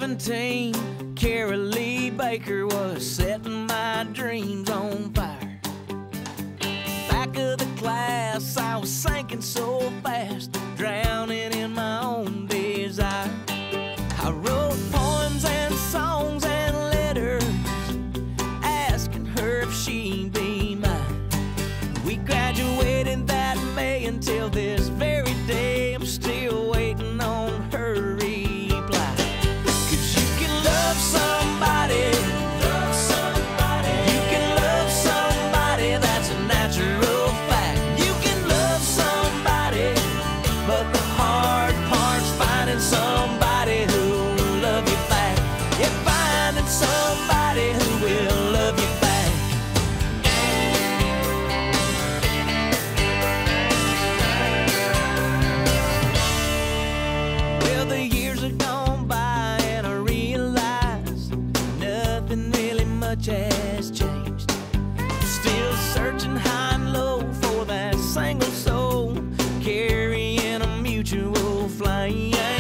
17, Carol Lee Baker was setting my dreams on fire. Back of the class, I was sinking so fast, drowning in my own desire. I wrote poems and songs and letters, asking her if she'd be mine. We graduated that May, until this very day I'm still waiting on her reply. 'Cause you can love somebody, you can love somebody, that's a natural fact. You can love somebody, but the hard part's finding somebody who'll love you back. Yeah, finding somebody who will love you back. Well, the years have gone by and I realize nothing really much has changed. Still searching high and low for that single soul, carrying a mutual flame.